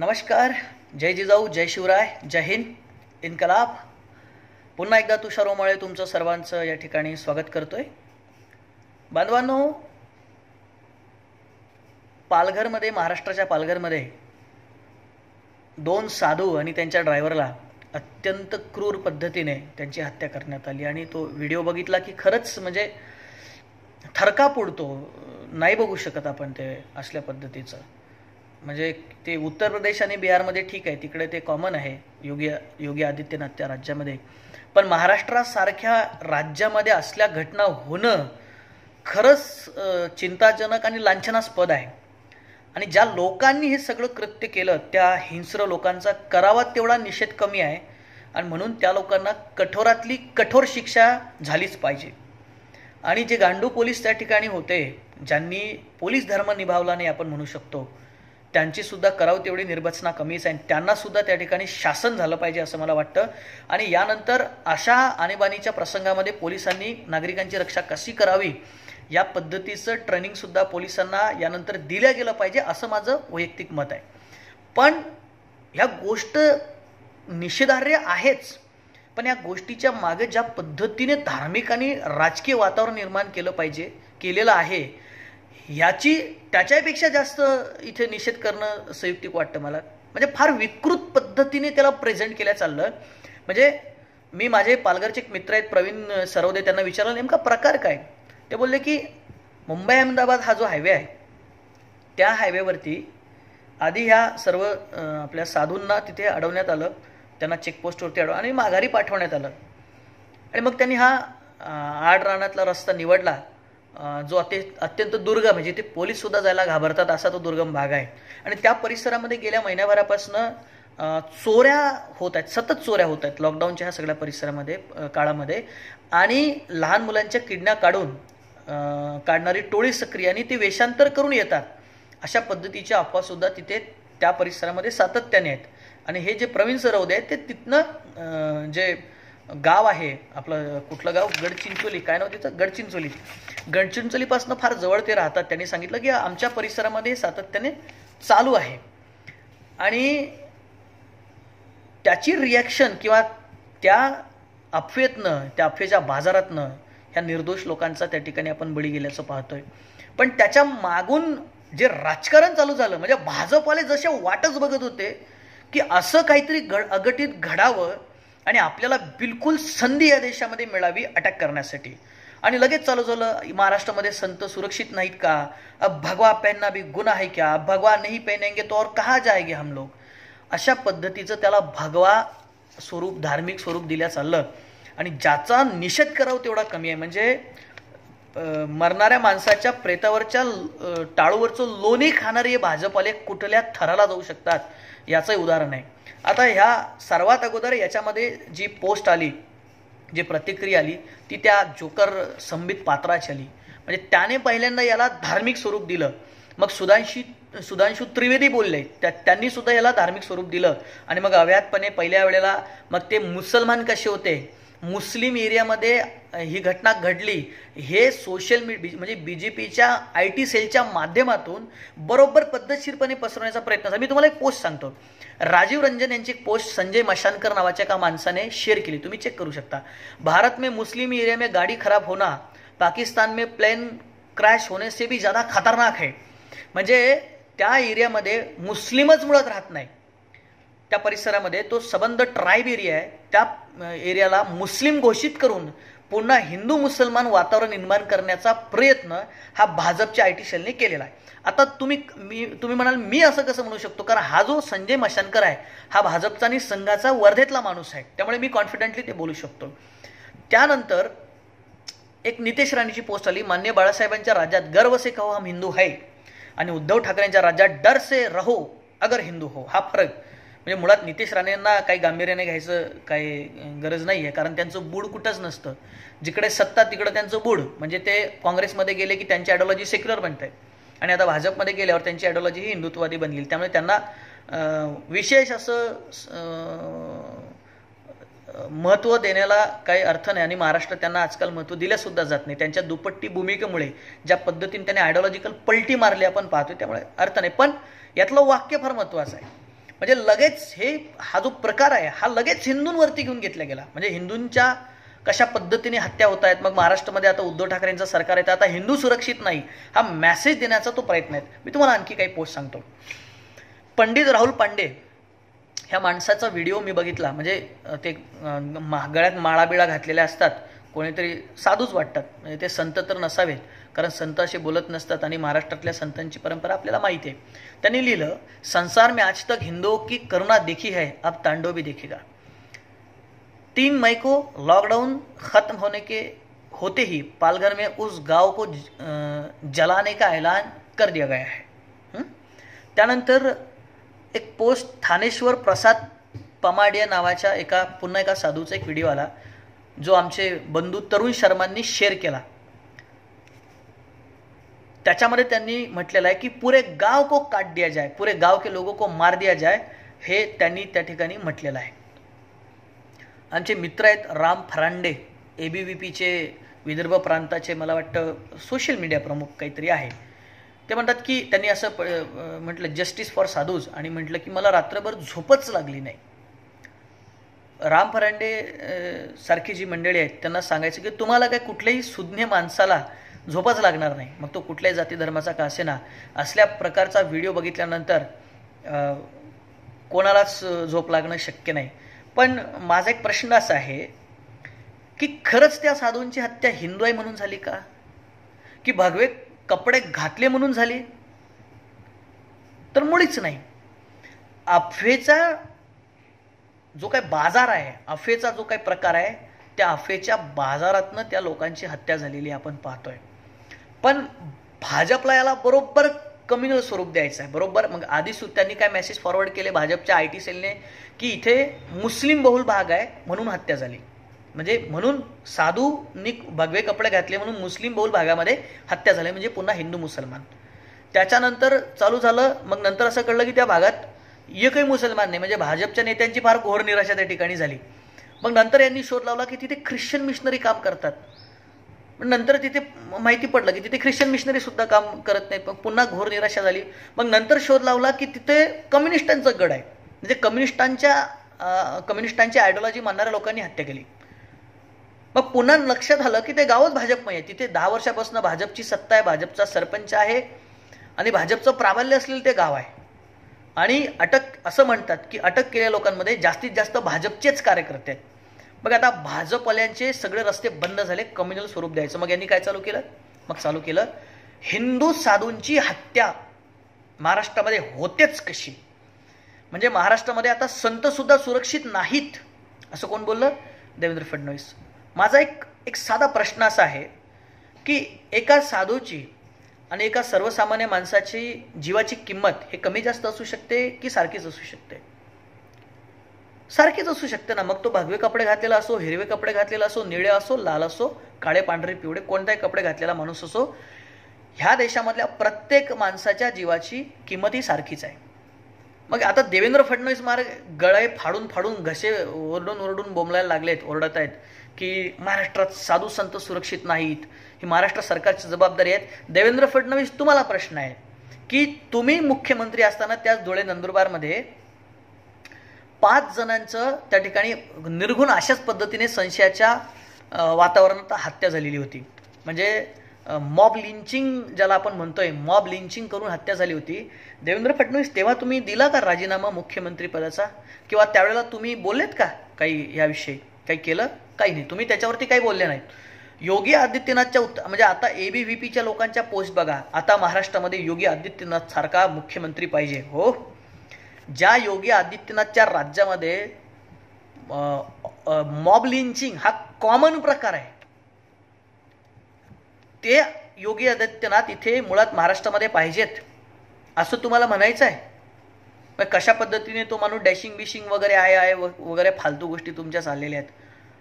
नमस्कार, जय जिजाऊ, जय शिवराय, जय हिंद, इन्कलाब. पुन्हा एकदा तुषारोमळे तुमचं सर्वांचं या ठिकाणी स्वागत करतोय. बांधवांनो, पालघरमध्ये, महाराष्ट्राच्या पालघरमध्ये दोन साधू आणि त्यांच्या ड्रायव्हरला अत्यंत क्रूर पद्धतीने त्यांची हत्या करण्यात आली. आणि तो व्हिडिओ बघितला की खरंच म्हणजे थरकाप उडतो. नाही बघू शकत आपण ते असल्या पद्धतीचं. म्हणजे ते उत्तर प्रदेश आणि बिहारमध्ये ठीक आहे, तिकडे ते कॉमन आहे योगी आदित्यनाथ त्या राज्यामध्ये. पण महाराष्ट्रासारख्या राज्यामध्ये असल्या घटना होणं खरंच चिंताजनक आणि लांछनास्पद आहे. आणि ज्या लोकांनी हे सगळं कृत्य केलं त्या हिंस्र लोकांचा करावा तेवढा निषेध कमी आहे. आणि म्हणून त्या लोकांना कठोरातली कठोर शिक्षा झालीच पाहिजे. आणि जे गांडू पोलीस त्या ठिकाणी होते, ज्यांनी पोलीस धर्म निभावला नाही आपण म्हणू शकतो, त्यांची सुद्धा करावं तेवढी निर्भत्सना कमीच आहे. त्यांना सुद्धा त्या ठिकाणी शासन झालं पाहिजे असं मला वाटतं. आणि यानंतर अशा आणीबाणीच्या प्रसंगामध्ये पोलिसांनी नागरिकांची रक्षा कशी करावी या पद्धतीचं ट्रेनिंग सुद्धा पोलिसांना यानंतर दिलं गेलं पाहिजे असं माझं वैयक्तिक मत आहे. पण ह्या गोष्ट निषेधार्ह आहेच, पण या गोष्टीच्या मागे ज्या पद्धतीने धार्मिक आणि राजकीय वातावरण निर्माण केलेलं आहे त्याच्यापेक्षा जास्त इथे निषेध करणं संयुक्तिक वाटतं मला. म्हणजे फार विकृत पद्धतीने त्याला प्रेझेंट केल्या चाललं. म्हणजे मी माझे पालघरचे एक मित्र आहेत प्रवीण सरवदे, त्यांना विचारलं नेमका प्रकार काय. ते बोलले की मुंबई अहमदाबाद हा जो हायवे आहे त्या हायवेवरती आधी ह्या सर्व आपल्या साधूंना तिथे अडवण्यात आलं, त्यांना चेकपोस्टवरती अडवलं आणि माघारी पाठवण्यात आलं. आणि मग त्यांनी हा आड रानातला रस्ता निवडला जो अत्यंत दुर्गम, म्हणजे ते पोलीस सुद्धा जायला घाबरतात असा तो दुर्गम भाग आहे. आणि त्या परिसरामध्ये गेल्या महिन्याभरापासून चोऱ्या होत आहेत, सतत चोऱ्या होत आहेत लॉकडाऊनच्या ह्या सगळ्या परिसरामध्ये काळामध्ये. आणि लहान मुलांच्या किडनॅप काढणारी टोळी सक्रिय आणि ते वेषांतर करून येतात अशा पद्धतीच्या अफवा सुद्धा तिथे त्या परिसरामध्ये सातत्याने आहेत. आणि हे जे प्रवीण सरवदे आहेत ते तिथनं जे गाव आहे आपलं, कुठलं गाव, गडचिंचोली, काय नाव तिथं, गडचिंचोलीपासून फार जवळ ते राहतात. त्यांनी सांगितलं की आमच्या परिसरामध्ये सातत्याने चालू आहे. आणि त्याची रिॲक्शन किंवा त्या अफवेतनं, त्या अफवेच्या बाजारातनं ह्या निर्दोष लोकांचा त्या ठिकाणी आपण बळी गेल्याचं पाहतोय. पण त्याच्या मागून जे राजकारण चालू झालं, म्हणजे भाजपवाले जसे वाटच बघत होते की असं काहीतरी अघटित घडावं आणि आपल्याला बिलकुल संधी या देशामध्ये मिळावी अटॅक करण्यासाठी. आणि लगेच चालू झालं, महाराष्ट्रामध्ये संत सुरक्षित नाहीत का, अब भगवा पहनना भी गुन्हा है क्या, अब भगवा नहीं पहनेंगे तो और कहाँ जाएंगे हम लोग. अशा पद्धतीचं त्याला भगवा स्वरूप, धार्मिक स्वरूप दिल्या चाललं. आणि ज्याचा निषेध करावं तेवढा कमी आहे. म्हणजे मरणाऱ्या माणसाच्या प्रेतावरच्या टाळूवरचं लोणी खाणारे हे भाजपवाले कुठल्या थराला जाऊ शकतात याचं उदाहरण आहे. आता ह्या सर्वात अगोदर याच्यामध्ये जी पोस्ट आली, जी प्रतिक्रिया आली ती त्या जोकर संबित पात्राची आली. म्हणजे त्याने पहिल्यांदा याला धार्मिक स्वरूप दिलं. मग सुधांशू त्रिवेदी बोलले, त्यांनी सुद्धा याला धार्मिक स्वरूप दिलं. आणि मग अव्याहतपणे पहिल्या वेळेला मग ते मुसलमान कसे होते, मुस्लिम एरियामध्ये ही घटना घडली, हे सोशल मीडिया म्हणजे BJPच्या IT सेलच्या माध्यमातून बरोबर पद्धतशीरपणे पसरवण्याचा प्रयत्न झाला. मी तुम्हाला एक पोस्ट सांगतो. राजीव रंजन यांची एक पोस्ट संजय मशानकर नावाच्या एका माणसाने शेअर केली, तुम्ही चेक करू शकता. भारत में मुस्लिम एरिया में गाड़ी खराब होना पाकिस्तान में प्लेन क्रैश होने से भी ज़्यादा खतरनाक है. म्हणजे त्या एरियामध्ये मुस्लिमच मुळात राहत नाही. त्या परिसरामध्ये तो सबंध ट्राईब एरिया आहे, त्या एरियाला मुस्लिम घोषित करून पुन्हा हिंदू मुसलमान वातावरण निर्माण करण्याचा प्रयत्न हा भाजपच्या IT सेलने केलेला आहे. आता तुम्ही म्हणाल मी असं कसं म्हणू शकतो, कारण हा जो संजय मशानकर आहे हा भाजपचा आणि संघाचा वर्धेतला माणूस आहे, त्यामुळे मी कॉन्फिडेंटली ते बोलू शकतो. त्यानंतर एक नितेश राणेची पोस्ट आली, मान्य बाळासाहेबांच्या राज्यात गर्व से कहो हम हिंदू है आणि उद्धव ठाकरेंच्या राज्यात डर से रहो अगर हिंदू हो. हा फरक म्हणजे मुळात नितेश राणेंना काही गांभीर्याने घ्यायचं काही गरज नाही आहे, कारण त्यांचं बूड कुठंच नसतं. जिकडे सत्ता तिकडं त्यांचं बूड. म्हणजे ते काँग्रेसमध्ये गेले की त्यांची आयडिओलॉजी सेक्युलर बनते आणि आता भाजपमध्ये गेल्यावर त्यांची आयडिओलॉजी ही हिंदुत्ववादी बनली. त्यामुळे त्यांना विशेष असं महत्त्व देण्याला काही अर्थ नाही. आणि महाराष्ट्रात त्यांना आजकाल महत्त्व दिल्यासुद्धा जात नाही. त्यांच्या दुपट्टी भूमिकेमुळे ज्या पद्धतीने त्यांनी आयडिओलॉजिकल पलटी मारली आपण पाहतोय, त्यामुळे अर्थ नाही. पण यातलं वाक्य फार महत्त्वाचं आहे. म्हणजे लगेच हा जो प्रकार आहे हा लगेच हिंदूंवरती घेऊन घेतला गेला. म्हणजे हिंदूंच्या कशा पद्धतीने हत्या होत आहेत. मग महाराष्ट्रामध्ये आता उद्धव ठाकरेंचं सरकार येतं, आता हिंदू सुरक्षित नाही हा मेसेज देण्याचा तो प्रयत्न आहे. मी तुम्हाला आणखी काही पोस्ट सांगतो. पंडित राहुल पांडे ह्या माणसाचा व्हिडिओ मी बघितला. म्हणजे ते गळ्यात माळाबिळा घातलेल्या असतात, कोणीतरी साधूच वाटतात, म्हणजे ते संत तर नसावेत, कारण संत असे बोलत नसतात आणि महाराष्ट्रातल्या संतांची परंपरा आपल्याला माहिती आहे. त्यांनी लिहिलं, संसार में आज तक हिंदुओं की करुणा देखी है, अब तांडव भी देखेगा. 3 मई को लॉकडाउन खत्म होते ही पालघर में उस गांव को जलाने का ऐलान कर दिया गया है. त्यानंतर एक पोस्ट थानेश्वर प्रसाद पमाडिया नावाच्या पुन्हा एका साधूचा एक व्हिडिओ आला, जो आमचे बंधू तरुण शर्मांनी शेअर केला. त्याच्यामध्ये त्यांनी म्हटलेलं आहे की पूरे गाव को काट दिया जाए, पूरे गाव के लोगों को मार दिया जाए, हे त्यांनी त्या ठिकाणी म्हटलेलं आहे. आमचे मित्र आहेत राम फरांडे, ABVPचे विदर्भ प्रांताचे मला वाटतं सोशल मीडिया प्रमुख काहीतरी आहे. ते म्हणतात की त्यांनी असं म्हटलं जस्टिस फॉर साधूज, आणि म्हटलं की मला रात्रभर झोपच लागली नाही. राम फरांडे सारखी जी मंडळी आहेत त्यांना सांगायचं की तुम्हाला काय कुठल्याही सुज्ञ माणसाला झोपच लागणार नाही, मग तो कुठल्याही जाती धर्माचा का असेना. असल्या प्रकारचा व्हिडिओ बघितल्यानंतर कोणालाच झोप लागणं शक्य नाही. पण माझा एक प्रश्न असा आहे की खरंच त्या साधूंची हत्या हिंदू आहे म्हणून झाली का, की भगवे कपडे घातले म्हणून झाली? तर मुळीच नाही. अफवेचा जो काही बाजार आहे, अफवेचा जो काही प्रकार आहे, त्या अफवेच्या बाजारातनं त्या लोकांची हत्या झालेली आपण पाहतोय. पण भाजपला याला बरोबर कम्युनल स्वरूप द्यायचं आहे. बरोबर मग आधी त्यांनी काय मेसेज फॉरवर्ड केले भाजपच्या IT सेलने, की इथे मुस्लिम बहुल भाग आहे म्हणून हत्या झाली. म्हणजे म्हणून साधूंनी भगवे कपडे घातले म्हणून मुस्लिम बहुल भागामध्ये हत्या झाली, म्हणजे पुन्हा हिंदू मुसलमान. त्याच्यानंतर चालू झालं, मग नंतर असं कळलं की त्या भागात एकही मुसलमान नाही, म्हणजे भाजपच्या नेत्यांची फार घोर निराशा त्या ठिकाणी झाली. मग नंतर यांनी शोध लावला की तिथे ख्रिश्चन मिशनरी काम करतात. नंतर तिथे माहिती पडलं की तिथे ख्रिश्चन मिशनरी सुद्धा काम करत नाहीत. मग पुन्हा घोर निराशा झाली. मग नंतर शोध लावला की तिथे कम्युनिस्टांचा गड आहे, म्हणजे कम्युनिस्टांची आयडिओलॉजी मानणाऱ्या लोकांनी हत्या केली. मग पुन्हा लक्षात आलं की ते गावच भाजपमय आहे, तिथे 10 वर्षापासून भाजपची सत्ता आहे, भाजपचा सरपंच आहे आणि भाजपचं प्राबल्य असलेलं ते गाव आहे. आणि असं म्हणतात की अटक केलेल्या लोकांमध्ये जास्तीत जास्त भाजपचेच कार्यकर्ते आहेत. मग आता भाजपवाल्यांचे सगळे रस्ते बंद झाले, कम्युनल स्वरूप द्यायचं. मग यांनी काय चालू केलं, हिंदू साधूंची हत्या महाराष्ट्रामध्ये होतेच कशी, म्हणजे महाराष्ट्रामध्ये आता संत सुद्धा सुरक्षित नाहीत, असं कोण बोललं? देवेंद्र फडणवीस. माझा एक साधा प्रश्न असा आहे की एका साधूची आणि एका सर्वसामान्य माणसाची जीवाची किंमत हे कमी जास्त असू शकते की सारखीच असू शकते? सारखीच असू शकते ना. मग तो भगवे कपडे घातलेला असो, हिरवे कपडे घातलेला असो, निळे असो, लाल असो, काळे पांढरे पिवळे, कोणताही कपडे घातलेला माणूस असो, ह्या देशामधल्या प्रत्येक माणसाच्या जीवाची किंमत ही सारखीच आहे. मग आता देवेंद्र फडणवीस गळे फाडून घसे ओरडून बोंबलायला लागलेत, ओरडत आहेत की महाराष्ट्रात साधू संत सुरक्षित नाहीत, ही महाराष्ट्र सरकारची जबाबदारी आहे. देवेंद्र फडणवीस, तुम्हाला प्रश्न आहे की तुम्ही मुख्यमंत्री असताना त्याच धुळे नंदुरबारमध्ये 5 जणांचं त्या ठिकाणी निर्घुण अशाच पद्धतीने संशयाच्या वातावरणात हत्या झालेली होती. म्हणजे मॉब लिंचिंग ज्याला आपण म्हणतोय, मॉब लिंचिंग करून हत्या झाली होती. देवेंद्र फडणवीस, तेव्हा तुम्ही दिला का राजीनामा मुख्यमंत्री पदाचा, किंवा त्यावेळेला तुम्ही बोललेत का काही याविषयी? काही केलं? काही नाही, तुम्ही त्याच्यावरती काही बोलले नाहीत. योगी आदित्यनाथच्या म्हणजे आता ABVPच्या लोकांच्या पोस्ट बघा, आता महाराष्ट्रामध्ये योगी आदित्यनाथ सारखा मुख्यमंत्री पाहिजे. हो, ज्या योगी आदित्यनाथच्या राज्यामध्ये मॉब लिंचिंग हा कॉमन प्रकार आहे, ते योगी आदित्यनाथ इथे मुळात महाराष्ट्रामध्ये पाहिजेत असं तुम्हाला म्हणायचं आहे? मग कशा पद्धतीने तो माणूस डॅशिंग बिशिंग वगैरे आहे वगैरे फालतू गोष्टी तुमच्या चाललेल्या आहेत.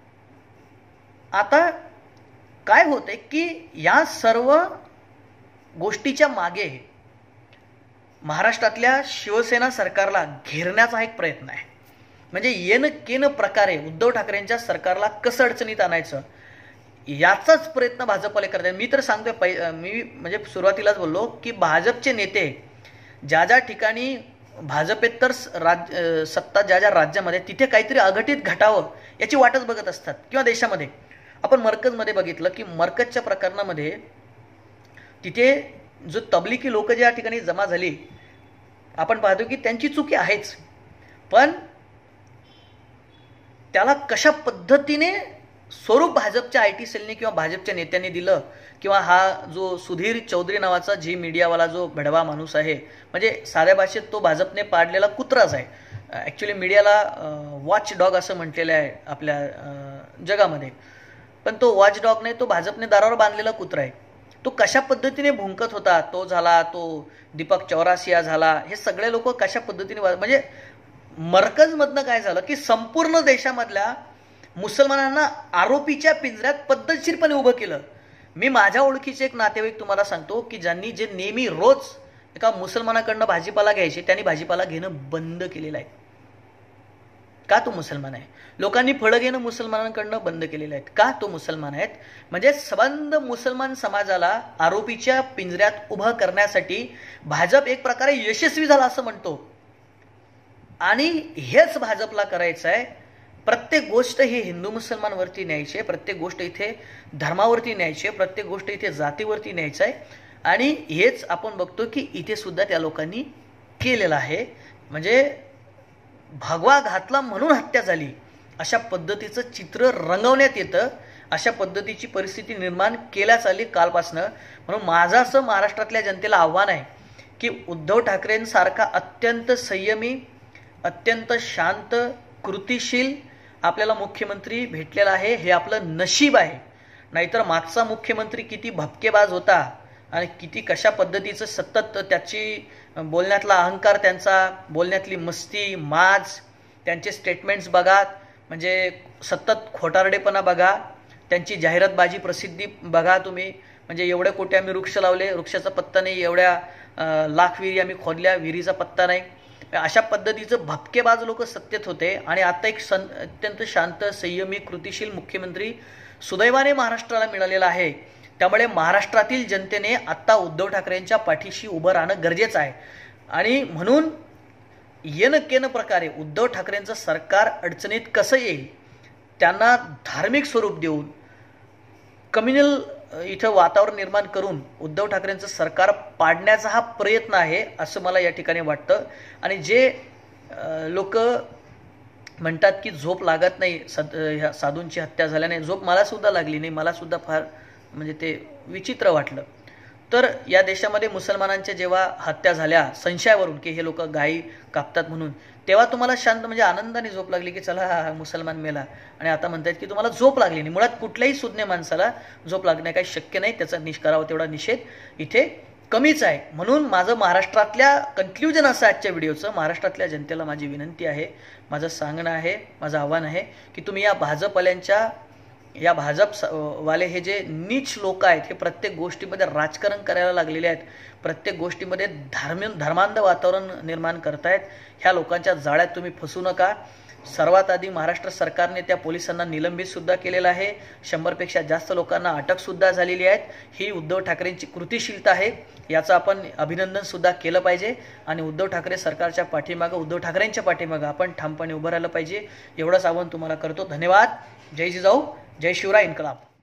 आता काय होतंय की या सर्व गोष्टीच्या मागे महाराष्ट्रातल्या शिवसेना सरकारला घेरण्याचा एक प्रयत्न आहे. म्हणजे येन केन प्रकारे उद्धव ठाकरेंच्या सरकारला कसं अडचणीत आणायचं याचाच प्रयत्न भाजपवाले करतात. मी तर सांगतोय, मी म्हणजे सुरुवातीलाच बोललो की भाजपचे नेते ज्या ठिकाणी भाजपेतर सत्ता ज्या ज्या राज्यामध्ये तिथे काहीतरी अघटित घटावं याची वाटच बघत असतात. किंवा देशामध्ये आपण मरकजमध्ये बघितलं की मरकजच्या प्रकरणामध्ये तिथे जो तबलिकी लोक ज्या ठिकाणी जमा झाली आपण पाहतो की त्यांची चुकी आहेच, पण त्याला कशा पद्धतीने स्वरूप भाजपच्या आय टी सेलने किंवा भाजपच्या नेत्यांनी दिलं, किंवा हा जो सुधीर चौधरी नावाचा जी मीडियावाला जो भडवा माणूस आहे, म्हणजे साध्या भाषेत तो भाजपने पाडलेला कुत्राच आहे. ॲक्च्युली मीडियाला वॉच डॉग असं म्हटलेलं आहे आपल्या जगामध्ये, पण तो वॉच डॉग नाही, तो भाजपने दारावर बांधलेला कुत्रा आहे. तो कशा पद्धतीने भुंकत होता, तो झाला, तो दीपक चौरासिया झाला, हे सगळे लोक कशा पद्धतीने, म्हणजे मरकजमधनं काय झालं की संपूर्ण देशामधल्या मुसलमानांना आरोपीच्या पिंजऱ्यात पद्धतशीरपणे उभं केलं. मी माझ्या ओळखीचे एक नातेवाईक तुम्हाला सांगतो की ज्यांनी जे नेहमी रोज एका मुसलमानाकडनं भाजीपाला घ्यायचे त्यांनी भाजीपाला घेणं बंद केलेलं आहे. का? तो मुसलमान आहे. लोकांनी फळं घेणं मुसलमानांकडनं बंद केलेलं आहे. का? तो मुसलमान आहेत. म्हणजे सबंध मुसलमान समाजाला आरोपीच्या पिंजऱ्यात उभं करण्यासाठी भाजप एक प्रकारे यशस्वी झाला असं म्हणतो. आणि हेच भाजपला करायचं आहे. प्रत्येक गोष्ट ही हिंदू मुसलमानवरती न्यायची आहे, प्रत्येक गोष्ट इथे धर्मावरती न्यायची आहे, प्रत्येक गोष्ट इथे जातीवरती न्यायचं आहे. आणि हेच आपण बघतो की इथे सुद्धा त्या लोकांनी केलेलं आहे. म्हणजे भगवा घातला म्हणून हत्या झाली अशा पद्धतीचं चित्र रंगवण्यात येतं. अशा पद्धतीची परिस्थिती निर्माण केल्याच आली कालपासनं. म्हणून माझं असं महाराष्ट्रातल्या जनतेला आव्हान आहे की उद्धव ठाकरेंसारखा अत्यंत संयमी, अत्यंत शांत, कृतिशील आपल्याला मुख्यमंत्री भेटलेला आहे, हे आपलं नशीब आहे. नाहीतर मागचा मुख्यमंत्री किती भपकेबाज होता आणि किती कशा पद्धतीचं सतत त्याची बोलण्यातला अहंकार, त्यांचा बोलण्यातली मस्ती, माज, त्यांचे स्टेटमेंट्स बघा, म्हणजे सतत खोटारडेपणा बघा, त्यांची जाहिरातबाजी, प्रसिद्धी बघा तुम्ही. म्हणजे एवढ्या कोटी आम्ही वृक्ष लावले, वृक्षाचा पत्ता नाही, एवढ्या लाख विहिरी आम्ही खोदल्या, विहिरीचा पत्ता नाही. अशा पद्धतीचं भपकेबाज लोक सत्तेत होते. आणि आता एक अत्यंत शांत, संयमी, कृतिशील मुख्यमंत्री सुदैवाने महाराष्ट्राला मिळालेला आहे. त्यामुळे महाराष्ट्रातील जनतेने आत्ता उद्धव ठाकरेंच्या पाठीशी उभं राहणं गरजेचं आहे. आणि म्हणून येन प्रकारे उद्धव ठाकरेंचं सरकार अडचणीत कसं येईल, त्यांना धार्मिक स्वरूप देऊन, कम्युनल इथं वातावरण निर्माण करून उद्धव ठाकरेंचं सरकार पाडण्याचा हा प्रयत्न आहे असं मला या ठिकाणी वाटतं. आणि जे लोक म्हणतात की झोप लागत नाही ह्या साधूंची हत्या झाल्याने, झोप मला सुद्धा लागली नाही, मला सुद्धा फार म्हणजे ते विचित्र वाटलं. तर या देशामध्ये मुसलमानांच्या जेव्हा हत्या झाल्या संशयावरून की हे लोक गायी कापतात म्हणून, तेव्हा तुम्हाला शांत म्हणजे आनंदाने झोप लागली की चला मुसलमान मेला. आणि आता म्हणतात की तुम्हाला झोप लागली नाही. मुळात कुठल्याही सुज्ञ माणसाला झोप लागणे काही शक्य नाही, त्याचा करावा तेवढा निषेध इथे कमीच आहे. म्हणून माझं महाराष्ट्रातल्या कन्क्ल्युजन असं आजच्या व्हिडिओचं, महाराष्ट्रातल्या जनतेला माझी विनंती आहे, माझं सांगणं आहे, माझं आव्हान आहे की तुम्ही या भाजपवाल्यांच्या, या भाजपवाले हे जे नीच लोक आहेत, हे प्रत्येक गोष्टीमध्ये राजकारण करायला लागलेले आहेत, प्रत्येक गोष्टीमध्ये धर्मांध वातावरण निर्माण करतायत. ह्या लोकांच्या जाळ्यात तुम्ही फसू नका. सर्वात आधी महाराष्ट्र सरकारने त्या पोलिसांना निलंबित सुद्धा केलेलं आहे. 100पेक्षा जास्त लोकांना अटक सुद्धा झालेली आहेत. ही उद्धव ठाकरेंची कृतिशीलता आहे, याचं आपण अभिनंदन सुद्धा केलं पाहिजे. आणि उद्धव ठाकरे सरकारच्या पाठीमागं, उद्धव ठाकरेंच्या पाठीमागं आपण ठामपणे उभं राहिलं पाहिजे. एवढंच आवाहन तुम्हाला करतो. धन्यवाद. जय जिजाऊ, जय शिवराय, इन्कलाब.